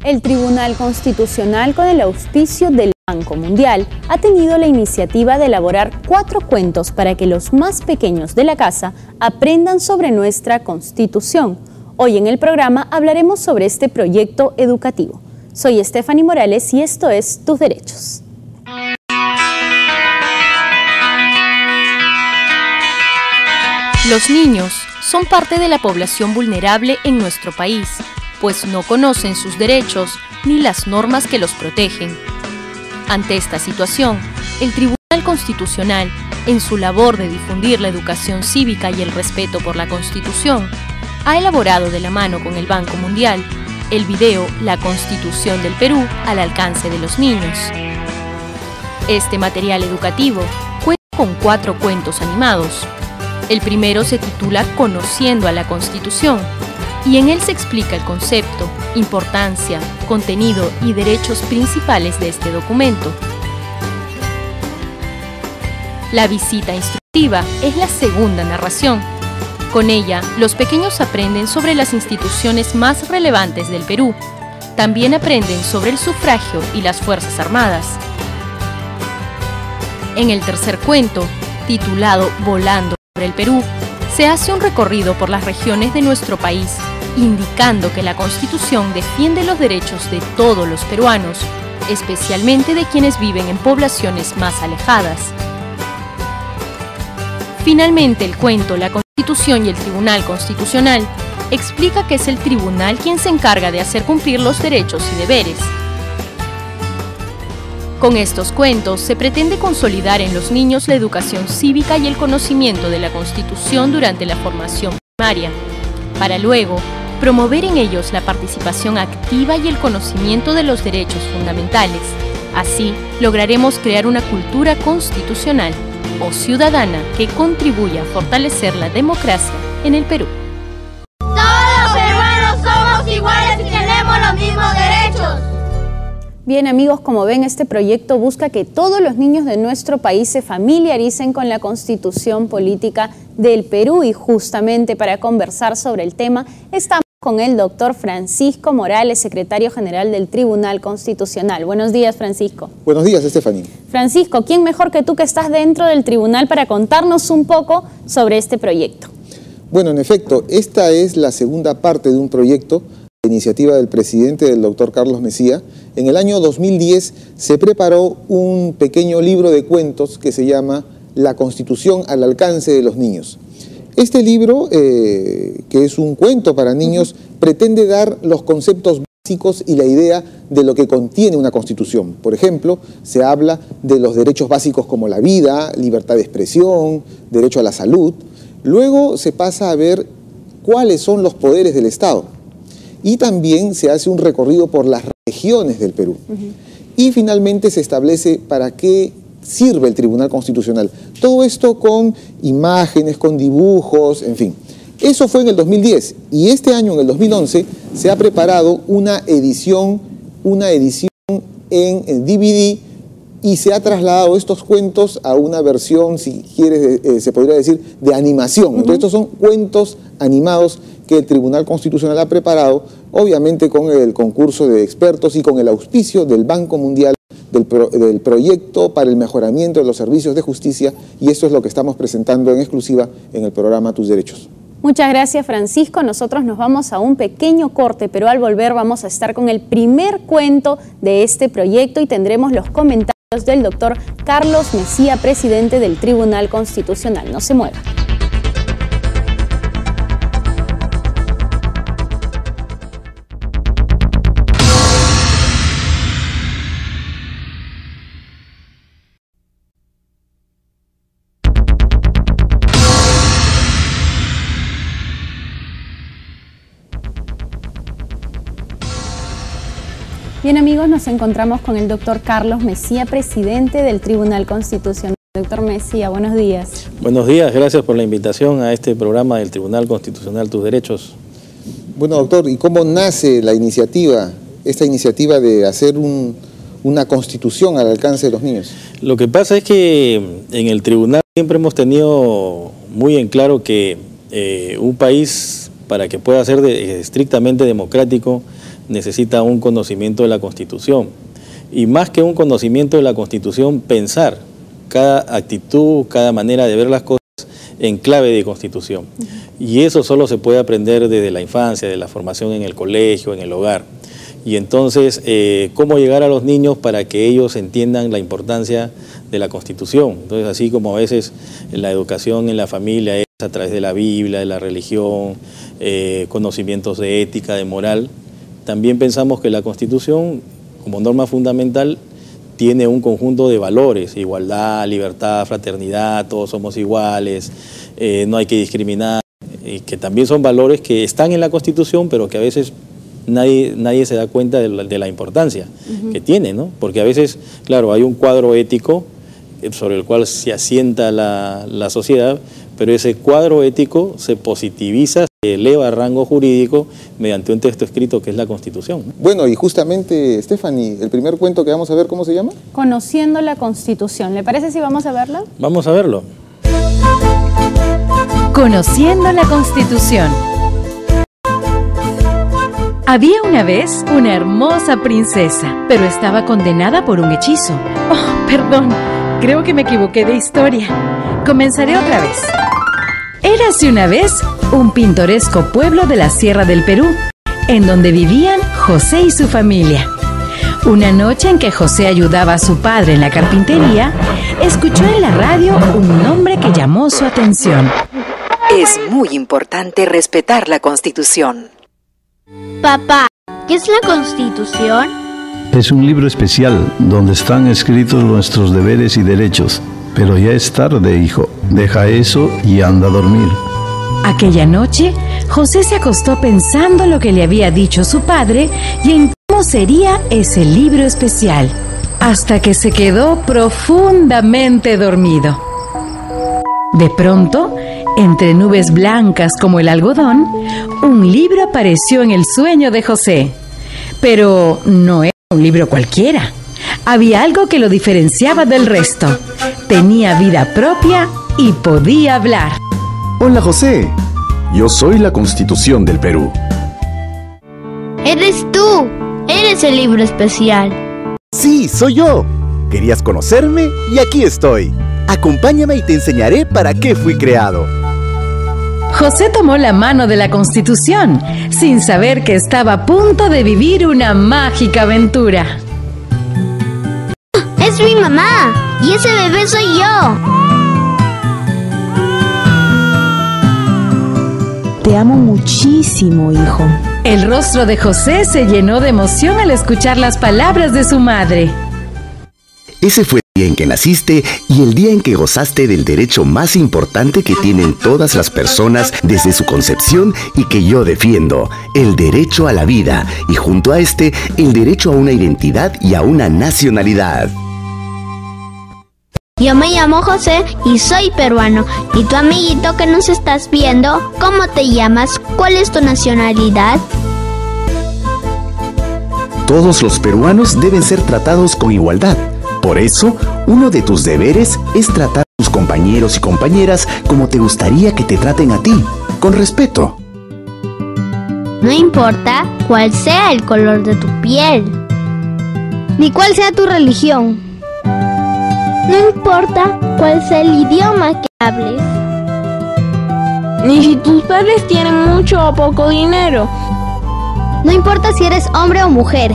El Tribunal Constitucional, con el auspicio del Banco Mundial, ha tenido la iniciativa de elaborar 4 cuentos para que los más pequeños de la casa aprendan sobre nuestra Constitución. Hoy en el programa hablaremos sobre este proyecto educativo. Soy Stephanie Morales y esto es Tus Derechos. Los niños son parte de la población vulnerable en nuestro país, pues no conocen sus derechos ni las normas que los protegen. Ante esta situación, el Tribunal Constitucional, en su labor de difundir la educación cívica y el respeto por la Constitución, ha elaborado de la mano con el Banco Mundial el video La Constitución del Perú al alcance de los niños. Este material educativo cuenta con 4 cuentos animados. El primero se titula Conociendo a la Constitución, y en él se explica el concepto, importancia, contenido y derechos principales de este documento. La visita instructiva es la segunda narración. Con ella, los pequeños aprenden sobre las instituciones más relevantes del Perú. También aprenden sobre el sufragio y las Fuerzas Armadas. En el tercer cuento, titulado Volando sobre el Perú, se hace un recorrido por las regiones de nuestro país, indicando que la Constitución defiende los derechos de todos los peruanos, especialmente de quienes viven en poblaciones más alejadas. Finalmente, el cuento La Constitución y el Tribunal Constitucional explica que es el tribunal quien se encarga de hacer cumplir los derechos y deberes. Con estos cuentos se pretende consolidar en los niños la educación cívica y el conocimiento de la Constitución durante la formación primaria, para luego promover en ellos la participación activa y el conocimiento de los derechos fundamentales. Así, lograremos crear una cultura constitucional o ciudadana que contribuya a fortalecer la democracia en el Perú. Todos los peruanos somos iguales y tenemos los mismos derechos. Bien amigos, como ven, este proyecto busca que todos los niños de nuestro país se familiaricen con la Constitución Política del Perú, y justamente para conversar sobre el tema estamos con el doctor Francisco Morales, secretario general del Tribunal Constitucional. Buenos días, Francisco. Buenos días, Stephanie. Francisco, ¿quién mejor que tú que estás dentro del tribunal para contarnos un poco sobre este proyecto? Bueno, en efecto, esta es la segunda parte de un proyecto de iniciativa del presidente, del doctor Carlos Messía. En el año 2010 se preparó un pequeño libro de cuentos que se llama La Constitución al alcance de los niños. Este libro, que es un cuento para niños, pretende dar los conceptos básicos y la idea de lo que contiene una constitución. Por ejemplo, se habla de los derechos básicos como la vida, libertad de expresión, derecho a la salud. Luego se pasa a ver cuáles son los poderes del Estado. Y también se hace un recorrido por las regiones del Perú. Y finalmente se establece para qué sirve el Tribunal Constitucional. Todo esto con imágenes, con dibujos, en fin. Eso fue en el 2010 y este año, en el 2011, se ha preparado una edición en DVD y se ha trasladado estos cuentos a una versión, si quieres, se podría decir, de animación. Entonces, estos son cuentos animados que el Tribunal Constitucional ha preparado, obviamente con el concurso de expertos y con el auspicio del Banco Mundial, del proyecto para el mejoramiento de los servicios de justicia, y esto es lo que estamos presentando en exclusiva en el programa Tus Derechos. Muchas gracias, Francisco. Nosotros nos vamos a un pequeño corte, pero al volver vamos a estar con el primer cuento de este proyecto y tendremos los comentarios del doctor Carlos Messía, presidente del Tribunal Constitucional. No se mueva. Bien amigos, nos encontramos con el doctor Carlos Messía, presidente del Tribunal Constitucional. Doctor Messía, buenos días. Buenos días, gracias por la invitación a este programa del Tribunal Constitucional Tus Derechos. Bueno, doctor, ¿y cómo nace la iniciativa, esta iniciativa de hacer una constitución al alcance de los niños? Lo que pasa es que en el tribunal siempre hemos tenido muy en claro que un país, para que pueda ser estrictamente democrático, necesita un conocimiento de la Constitución. Y más que un conocimiento de la Constitución, pensar cada actitud, cada manera de ver las cosas en clave de Constitución. Y eso solo se puede aprender desde la infancia, de la formación en el colegio, en el hogar. Y entonces, ¿cómo llegar a los niños para que ellos entiendan la importancia de la Constitución? Entonces, así como a veces la educación en la familia es a través de la Biblia, de la religión, conocimientos de ética, de moral, también pensamos que la Constitución, como norma fundamental, tiene un conjunto de valores: igualdad, libertad, fraternidad, todos somos iguales, no hay que discriminar, y que también son valores que están en la Constitución, pero que a veces nadie se da cuenta de la importancia que tiene, ¿no? Porque a veces, claro, hay un cuadro ético sobre el cual se asienta la sociedad, pero ese cuadro ético se positiviza, se eleva a rango jurídico mediante un texto escrito que es la Constitución, ¿no? Bueno, y justamente, Stephanie, el primer cuento que vamos a ver, ¿cómo se llama? Conociendo la Constitución. ¿Le parece si vamos a verla? Vamos a verlo. Conociendo la Constitución. Había una vez una hermosa princesa, pero estaba condenada por un hechizo. Oh, perdón, creo que me equivoqué de historia. Comenzaré otra vez. Érase una vez un pintoresco pueblo de la Sierra del Perú, en donde vivían José y su familia. Una noche en que José ayudaba a su padre en la carpintería, escuchó en la radio un nombre que llamó su atención. Es muy importante respetar la Constitución. Papá, ¿qué es la Constitución? Es un libro especial donde están escritos nuestros deberes y derechos. Pero ya es tarde, hijo. Deja eso y anda a dormir. Aquella noche, José se acostó pensando lo que le había dicho su padre y en cómo sería ese libro especial, hasta que se quedó profundamente dormido. De pronto, entre nubes blancas como el algodón, un libro apareció en el sueño de José. Pero no era un libro cualquiera. Había algo que lo diferenciaba del resto. Tenía vida propia y podía hablar. Hola, José. Yo soy la Constitución del Perú. Eres tú. Eres el libro especial. Sí, soy yo. ¿Querías conocerme? Y aquí estoy. Acompáñame y te enseñaré para qué fui creado. José tomó la mano de la Constitución, sin saber que estaba a punto de vivir una mágica aventura. ¡Es mi mamá! ¡Y ese bebé soy yo! Te amo muchísimo, hijo. El rostro de José se llenó de emoción al escuchar las palabras de su madre. Ese fue el día en que naciste y el día en que gozaste del derecho más importante que tienen todas las personas desde su concepción y que yo defiendo, el derecho a la vida, y junto a este, el derecho a una identidad y a una nacionalidad. Yo me llamo José y soy peruano. Y tu amiguito que nos estás viendo, ¿cómo te llamas? ¿Cuál es tu nacionalidad? Todos los peruanos deben ser tratados con igualdad. Por eso, uno de tus deberes es tratar a tus compañeros y compañeras como te gustaría que te traten a ti, con respeto. No importa cuál sea el color de tu piel, ni cuál sea tu religión. No importa cuál sea el idioma que hables, ni si tus padres tienen mucho o poco dinero. No importa si eres hombre o mujer.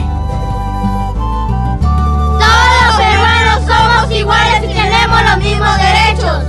Todos los peruanos somos iguales y tenemos los mismos derechos.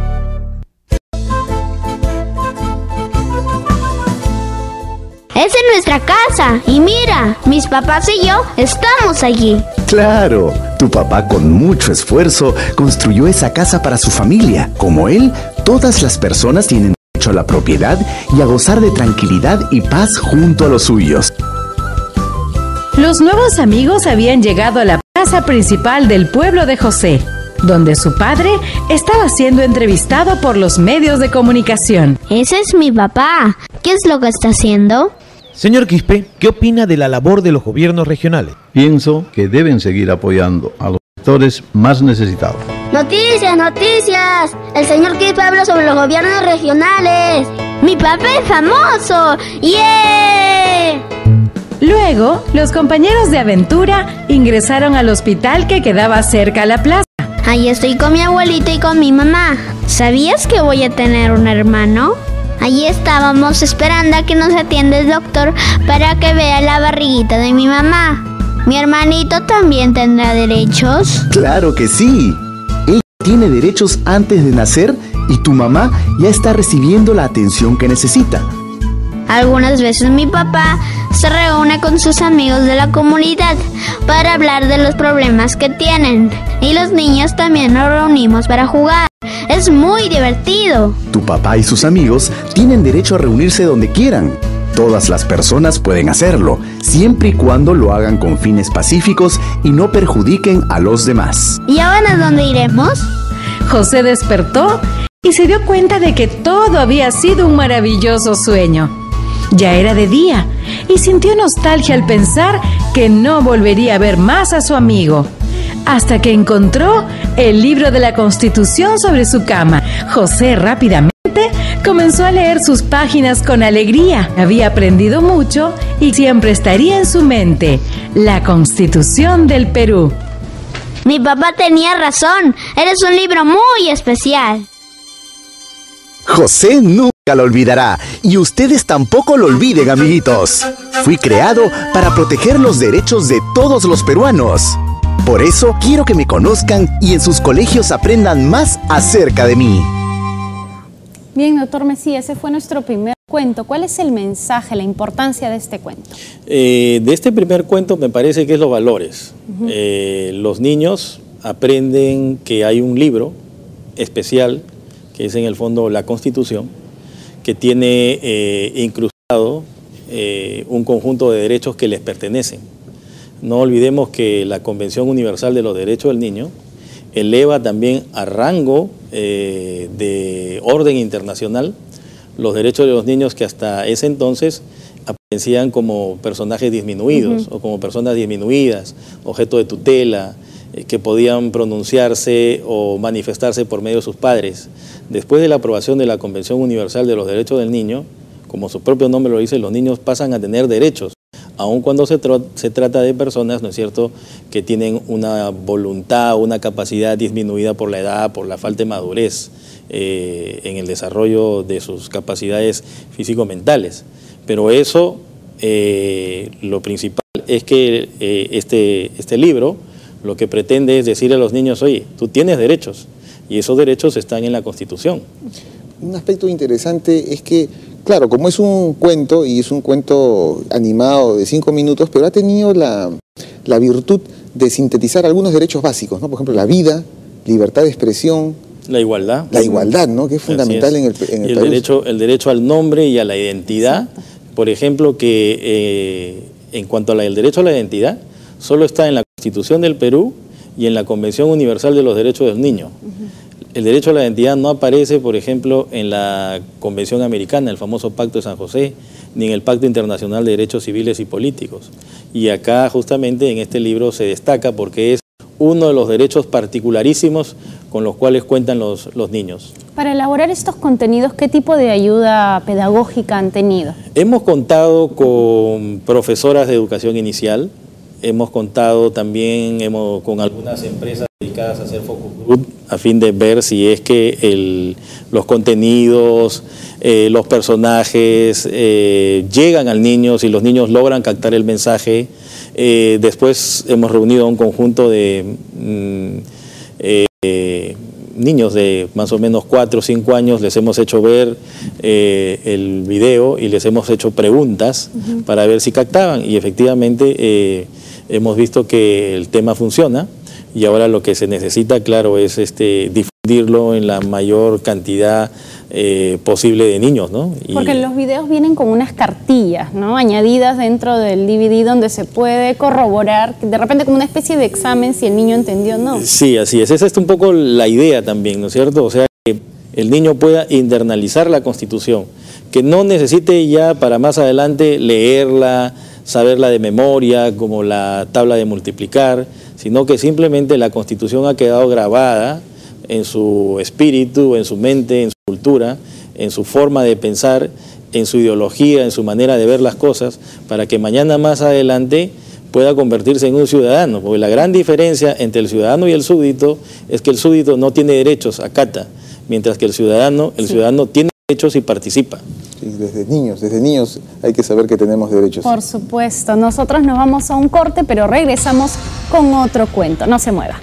Esa es nuestra casa y mira, mis papás y yo estamos allí. Claro, tu papá con mucho esfuerzo construyó esa casa para su familia. Como él, todas las personas tienen derecho a la propiedad y a gozar de tranquilidad y paz junto a los suyos. Los nuevos amigos habían llegado a la plaza principal del pueblo de José, donde su padre estaba siendo entrevistado por los medios de comunicación. Ese es mi papá. ¿Qué es lo que está haciendo? Señor Quispe, ¿qué opina de la labor de los gobiernos regionales? Pienso que deben seguir apoyando a los sectores más necesitados. ¡Noticias, noticias! El señor Quispe habla sobre los gobiernos regionales. ¡Mi papá es famoso! ¡Yeah! Luego, los compañeros de aventura ingresaron al hospital que quedaba cerca a la plaza. Ahí estoy con mi abuelito y con mi mamá. ¿Sabías que voy a tener un hermano? Allí estábamos esperando a que nos atienda el doctor para que vea la barriguita de mi mamá. ¿Mi hermanito también tendrá derechos? Claro que sí. Él tiene derechos antes de nacer y tu mamá ya está recibiendo la atención que necesita. Algunas veces mi papá se reúne con sus amigos de la comunidad para hablar de los problemas que tienen. Y los niños también nos reunimos para jugar. Es muy divertido. Tu papá y sus amigos tienen derecho a reunirse donde quieran. Todas las personas pueden hacerlo, siempre y cuando lo hagan con fines pacíficos y no perjudiquen a los demás. ¿Y ahora a dónde iremos? José despertó y se dio cuenta de que todo había sido un maravilloso sueño. Ya era de día y sintió nostalgia al pensar que no volvería a ver más a su amigo. Hasta que encontró el libro de la Constitución sobre su cama. José rápidamente comenzó a leer sus páginas con alegría. Había aprendido mucho y siempre estaría en su mente la Constitución del Perú. Mi papá tenía razón. Eres un libro muy especial. José nunca lo olvidará y ustedes tampoco lo olviden, amiguitos. Fui creado para proteger los derechos de todos los peruanos. Por eso quiero que me conozcan y en sus colegios aprendan más acerca de mí. Bien, doctor Mejía, ese fue nuestro primer cuento. ¿Cuál es el mensaje, la importancia de este cuento? De este primer cuento me parece que es los valores. Los niños aprenden que hay un libro especial, que es en el fondo la Constitución, que tiene incrustado un conjunto de derechos que les pertenecen. No olvidemos que la Convención Universal de los Derechos del Niño eleva también a rango de orden internacional los derechos de los niños que hasta ese entonces aparecían como personajes disminuidos o como personas disminuidas, objeto de tutela, que podían pronunciarse o manifestarse por medio de sus padres. Después de la aprobación de la Convención Universal de los Derechos del Niño, como su propio nombre lo dice, los niños pasan a tener derechos, aun cuando se trata de personas, ¿no es cierto?, que tienen una voluntad, una capacidad disminuida por la edad, por la falta de madurez en el desarrollo de sus capacidades físico-mentales. Pero eso, lo principal es que este libro lo que pretende es decir a los niños, oye, tú tienes derechos, y esos derechos están en la Constitución. Un aspecto interesante es que, claro, como es un cuento, y es un cuento animado de 5 minutos, pero ha tenido la virtud de sintetizar algunos derechos básicos, ¿no? Por ejemplo, la vida, libertad de expresión. La igualdad. La igualdad, ¿no? Que es fundamental en el país. El derecho al nombre y a la identidad. Exacto. Por ejemplo, que en cuanto al derecho a la identidad, solo está en la Constitución del Perú y en la Convención Universal de los Derechos del Niño. El derecho a la identidad no aparece, por ejemplo, en la Convención Americana, el famoso Pacto de San José, ni en el Pacto Internacional de Derechos Civiles y Políticos. Y acá, justamente, en este libro se destaca porque es uno de los derechos particularísimos con los cuales cuentan los niños. Para elaborar estos contenidos, ¿qué tipo de ayuda pedagógica han tenido? Hemos contado con profesoras de educación inicial, hemos contado también con algunas empresas dedicadas a hacer focus group a fin de ver si es que los contenidos, los personajes llegan al niño, si los niños logran captar el mensaje. Después hemos reunido a un conjunto de niños de más o menos 4 o 5 años, les hemos hecho ver el video y les hemos hecho preguntas para ver si captaban, y efectivamente hemos visto que el tema funciona, y ahora lo que se necesita, claro, es difundirlo en la mayor cantidad posible de niños, ¿no? Porque los videos vienen con unas cartillas, ¿no?, añadidas dentro del DVD, donde se puede corroborar, de repente como una especie de examen, si el niño entendió o no. Sí, así es. Esa es un poco la idea también, ¿no es cierto? O sea, que el niño pueda internalizar la Constitución, que no necesite ya para más adelante leerla, saberla de memoria, como la tabla de multiplicar, sino que simplemente la Constitución ha quedado grabada en su espíritu, en su mente, en su cultura, en su forma de pensar, en su ideología, en su manera de ver las cosas, para que mañana más adelante pueda convertirse en un ciudadano, porque la gran diferencia entre el ciudadano y el súbdito es que el súbdito no tiene derechos, acata, mientras que el ciudadano tiene derechos y participa. Sí, desde niños hay que saber que tenemos derechos. Por supuesto, nosotros nos vamos a un corte, pero regresamos con otro cuento, no se mueva.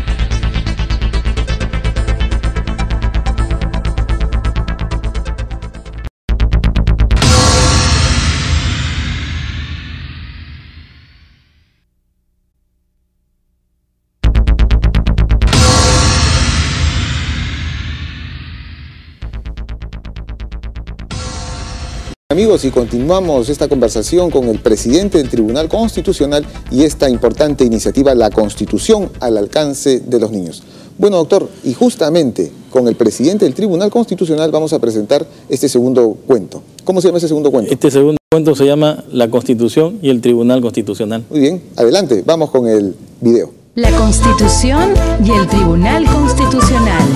Amigos, y continuamos esta conversación con el presidente del Tribunal Constitucional y esta importante iniciativa, la Constitución al alcance de los niños. Bueno, doctor, y justamente con el presidente del Tribunal Constitucional vamos a presentar este segundo cuento. ¿Cómo se llama ese segundo cuento? Este segundo cuento se llama La Constitución y el Tribunal Constitucional. Muy bien, adelante, vamos con el video. La Constitución y el Tribunal Constitucional.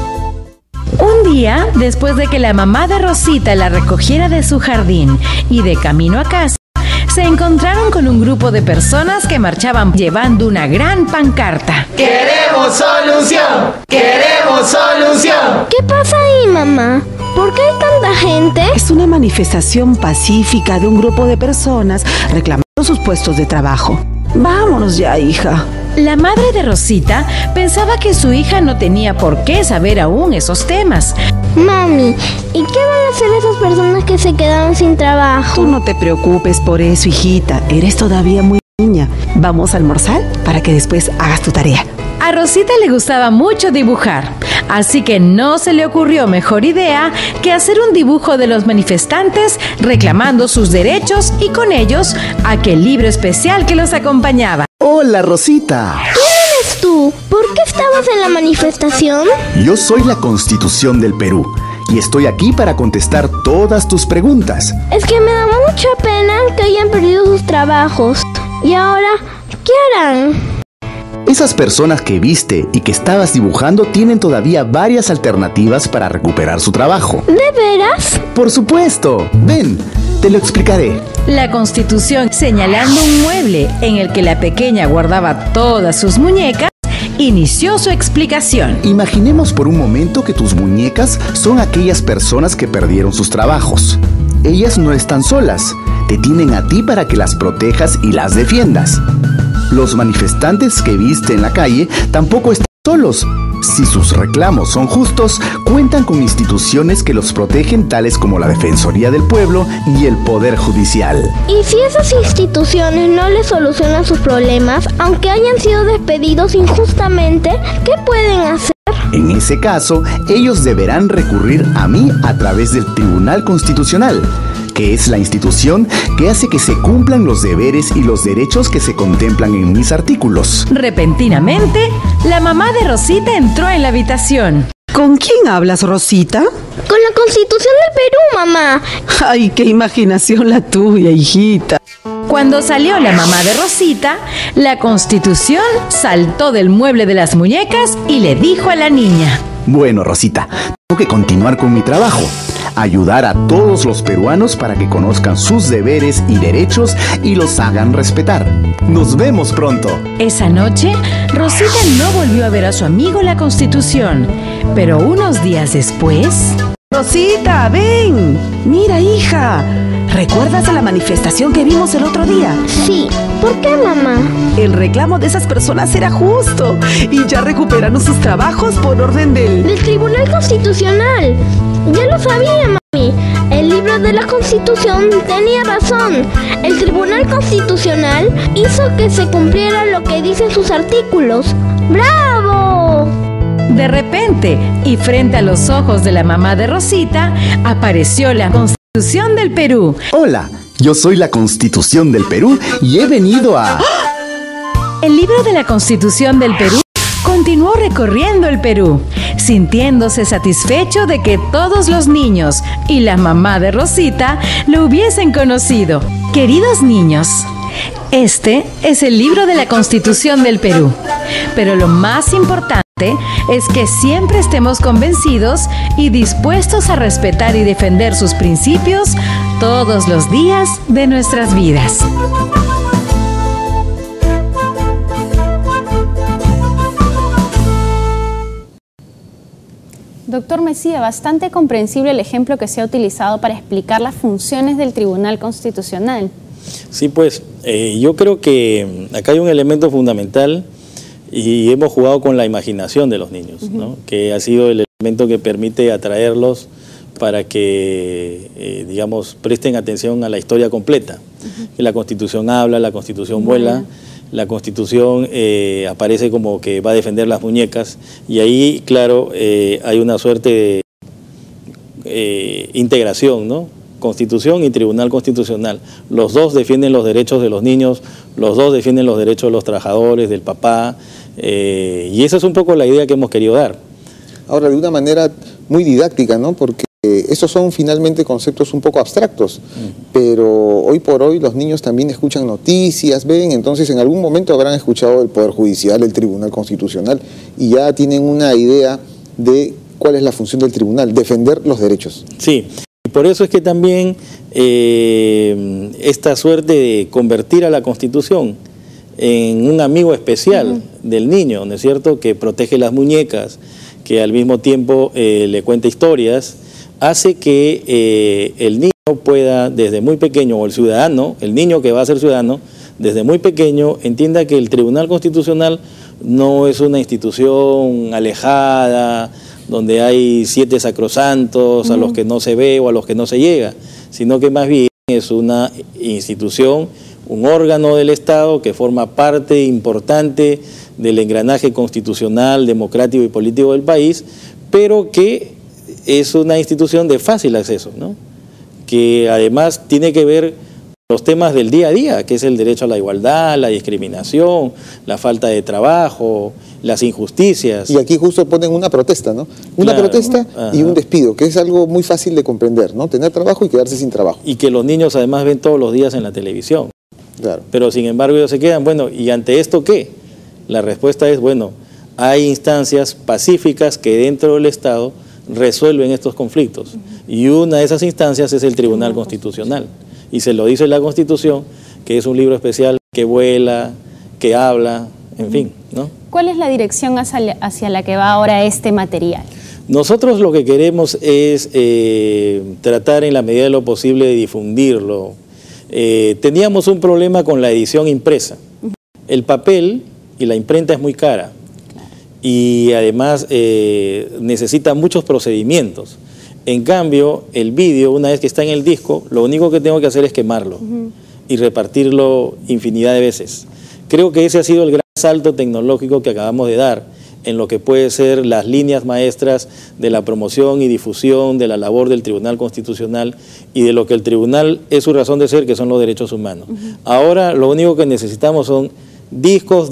Un día, después de que la mamá de Rosita la recogiera de su jardín y de camino a casa, se encontraron con un grupo de personas que marchaban llevando una gran pancarta. ¡Queremos solución! ¡Queremos solución! ¿Qué pasa ahí, mamá? ¿Por qué hay tanta gente? Es una manifestación pacífica de un grupo de personas reclamando sus puestos de trabajo. Vámonos ya, hija. La madre de Rosita pensaba que su hija no tenía por qué saber aún esos temas. Mami, ¿y qué van a hacer esas personas que se quedaron sin trabajo? Tú no te preocupes por eso, hijita. Eres todavía muy niña. Vamos a almorzar para que después hagas tu tarea. A Rosita le gustaba mucho dibujar, así que no se le ocurrió mejor idea que hacer un dibujo de los manifestantes reclamando sus derechos y con ellos aquel libro especial que los acompañaba. Hola, Rosita. ¿Quién eres tú? ¿Por qué estabas en la manifestación? Yo soy la Constitución del Perú y estoy aquí para contestar todas tus preguntas. Es que me da mucha pena que hayan perdido sus trabajos. ¿Y ahora qué harán? Esas personas que viste y que estabas dibujando tienen todavía varias alternativas para recuperar su trabajo. ¿De veras? Por supuesto. Ven, te lo explicaré. La Constitución, señalando un mueble en el que la pequeña guardaba todas sus muñecas, inició su explicación. Imaginemos por un momento que tus muñecas son aquellas personas que perdieron sus trabajos. Ellas no están solas. Te tienen a ti para que las protejas y las defiendas. Los manifestantes que viste en la calle tampoco están solos. Si sus reclamos son justos, cuentan con instituciones que los protegen, tales como la Defensoría del Pueblo y el Poder Judicial. ¿Y si esas instituciones no les solucionan sus problemas, aunque hayan sido despedidos injustamente, qué pueden hacer? En ese caso, ellos deberán recurrir a mí a través del Tribunal Constitucional, que es la institución que hace que se cumplan los deberes y los derechos que se contemplan en mis artículos. Repentinamente, la mamá de Rosita entró en la habitación. ¿Con quién hablas, Rosita? Con la Constitución del Perú, mamá. Ay, qué imaginación la tuya, hijita. Cuando salió la mamá de Rosita, la Constitución saltó del mueble de las muñecas y le dijo a la niña: Bueno, Rosita, tengo que continuar con mi trabajo. Ayudar a todos los peruanos para que conozcan sus deberes y derechos y los hagan respetar. Nos vemos pronto. Esa noche, Rosita no volvió a ver a su amigo la Constitución, pero unos días después... Rosita, ven. Mira, hija. ¿Recuerdas a la manifestación que vimos el otro día? Sí. ¿Por qué, mamá? El reclamo de esas personas era justo y ya recuperaron sus trabajos por orden del Tribunal Constitucional. Ya lo sabía, mami. El libro de la Constitución tenía razón. El Tribunal Constitucional hizo que se cumpliera lo que dicen sus artículos. ¡Bravo! De repente, y frente a los ojos de la mamá de Rosita, apareció la Constitución del Perú. Hola, yo soy la Constitución del Perú y he venido a... El libro de la Constitución del Perú continuó recorriendo el Perú, sintiéndose satisfecho de que todos los niños y la mamá de Rosita lo hubiesen conocido. Queridos niños, este es el libro de la Constitución del Perú, pero lo más importante es que siempre estemos convencidos y dispuestos a respetar y defender sus principios todos los días de nuestras vidas. Doctor Mejía, bastante comprensible el ejemplo que se ha utilizado para explicar las funciones del Tribunal Constitucional. Sí, pues yo creo que acá hay un elemento fundamental y hemos jugado con la imaginación de los niños, ¿no? Que ha sido el elemento que permite atraerlos para que, digamos, presten atención a la historia completa. Que la Constitución habla, la Constitución vuela, la Constitución aparece como que va a defender las muñecas y ahí, claro, hay una suerte de integración, ¿no? Constitución y Tribunal Constitucional. Los dos defienden los derechos de los niños, los dos defienden los derechos de los trabajadores, del papá, y esa es un poco la idea que hemos querido dar. Ahora, de una manera muy didáctica, ¿no? Porque estos son finalmente conceptos un poco abstractos, pero hoy por hoy los niños también escuchan noticias, ven, entonces en algún momento habrán escuchado el Poder Judicial, el Tribunal Constitucional, y ya tienen una idea de cuál es la función del tribunal, defender los derechos. Sí. Por eso es que también esta suerte de convertir a la Constitución en un amigo especial del niño, ¿no es cierto?, que protege las muñecas, que al mismo tiempo le cuenta historias, hace que el niño pueda desde muy pequeño, o el ciudadano, el niño que va a ser ciudadano, desde muy pequeño entienda que el Tribunal Constitucional no es una institución alejada, donde hay 7 sacrosantos a los que no se ve o a los que no se llega, sino que más bien es una institución, un órgano del Estado que forma parte importante del engranaje constitucional, democrático y político del país, pero que es una institución de fácil acceso, ¿no? Que además tiene que ver los temas del día a día, que es el derecho a la igualdad, la discriminación, la falta de trabajo, las injusticias. Y aquí justo ponen una protesta, ¿no? Una protesta y un despido, que es algo muy fácil de comprender, ¿no? Tener trabajo y quedarse sin trabajo. Y que los niños además ven todos los días en la televisión. Claro. Pero sin embargo ellos se quedan, bueno, ¿y ante esto qué? La respuesta es, bueno, hay instancias pacíficas que dentro del Estado resuelven estos conflictos. Y una de esas instancias es el Tribunal Constitucional. Y se lo dice la Constitución, que es un libro especial que vuela, que habla, en fin, ¿no? ¿Cuál es la dirección hacia la que va ahora este material? Nosotros lo que queremos es tratar en la medida de lo posible de difundirlo. Teníamos un problema con la edición impresa. El papel y la imprenta es muy cara y además necesita muchos procedimientos. En cambio, el vídeo, una vez que está en el disco, lo único que tengo que hacer es quemarlo y repartirlo infinidad de veces. Creo que ese ha sido el gran salto tecnológico que acabamos de dar en lo que puede ser las líneas maestras de la promoción y difusión de la labor del Tribunal Constitucional y de lo que el Tribunal es su razón de ser, que son los derechos humanos. Ahora lo único que necesitamos son discos,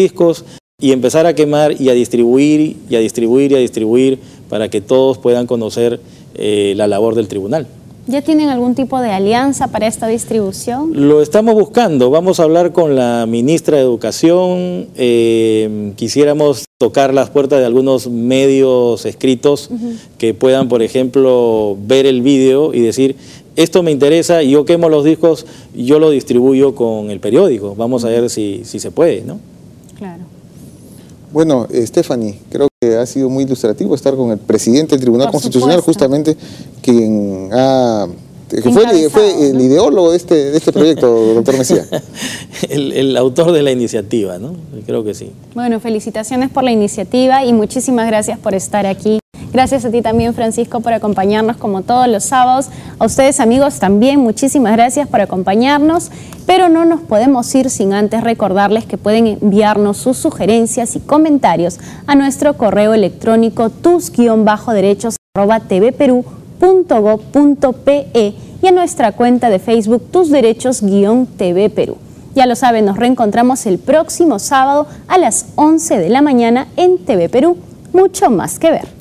y empezar a quemar y a distribuir, y a distribuir, y a distribuir, para que todos puedan conocer la labor del tribunal. ¿Ya tienen algún tipo de alianza para esta distribución? Lo estamos buscando, vamos a hablar con la ministra de Educación, quisiéramos tocar las puertas de algunos medios escritos que puedan, por ejemplo, ver el vídeo y decir, esto me interesa, yo quemo los discos, yo lo distribuyo con el periódico, vamos a ver si se puede, ¿no? Claro. Bueno, Stephanie, creo que ha sido muy ilustrativo estar con el presidente del Tribunal Constitucional, justamente quien fue el ideólogo de este proyecto, doctor Mejía. El autor de la iniciativa, ¿no? Creo que sí. Bueno, felicitaciones por la iniciativa y muchísimas gracias por estar aquí. Gracias a ti también, Francisco, por acompañarnos como todos los sábados. A ustedes, amigos, también muchísimas gracias por acompañarnos. Pero no nos podemos ir sin antes recordarles que pueden enviarnos sus sugerencias y comentarios a nuestro correo electrónico tus-derechos@tvperú.gov.pe y a nuestra cuenta de Facebook Tus Derechos-TV Perú. Ya lo saben, nos reencontramos el próximo sábado a las 11 de la mañana en TV Perú. Mucho más que ver.